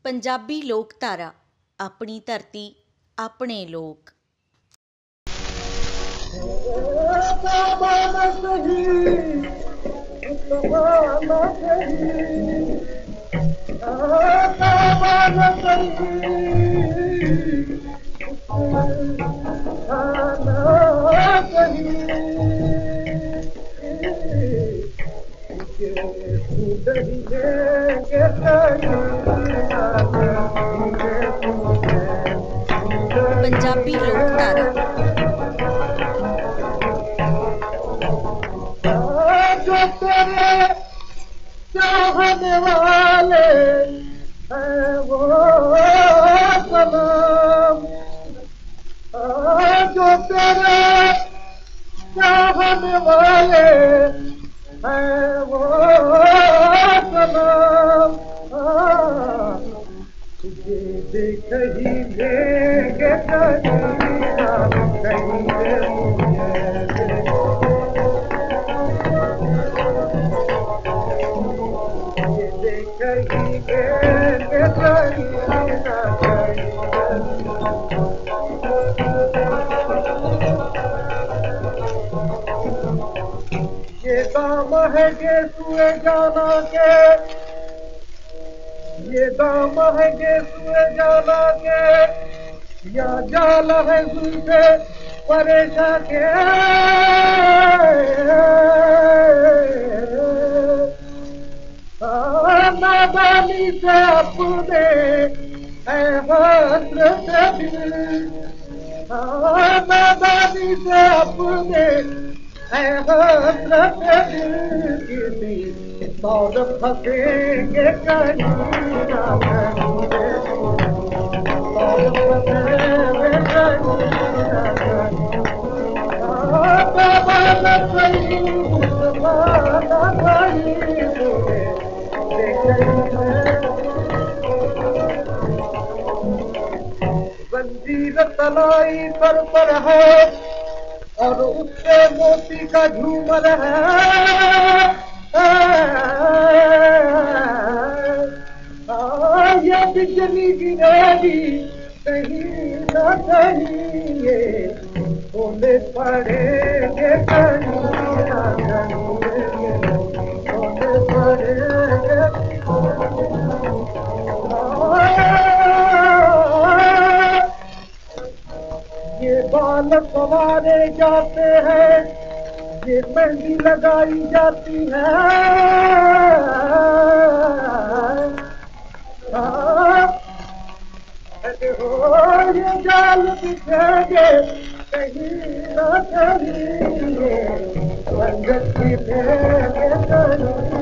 पंजाबी लोकधारा अपनी धरती अपने लोक। पंजाबी लोकधारा जो तेरे चाहने वाले हैं वो सनम, जो तेरे चाहने वाले हैं वो सनम, तुझे देख ही लेंगे कहीं ना कहीं ये दाम है गेसुए जाना के, ये दाम है गेसुए जाना के, या जाल है जुल्फे परेशान के। नादानी से अपने है हसरत दिल, नादानी से अपने है हसरत दिल, किसी दौड़ फंसेंगे कहीं ना कहीं, दौड़ फंसेंगे कहीं ना कहीं। जंजीर तलाई पर है और उससे मोती का झूमर है, ये बिजली गिरेगी कहीं न कहीं, ये होने पड़ेंगे कहीं न कहीं, होने पड़ेंगे। ये बाल संवारे जाते हैं, ये मेहंदी लगाई जाती है, ये जाल बिछेंगे कहीं न कहीं, ये रंगत बिछेंगे कहीं।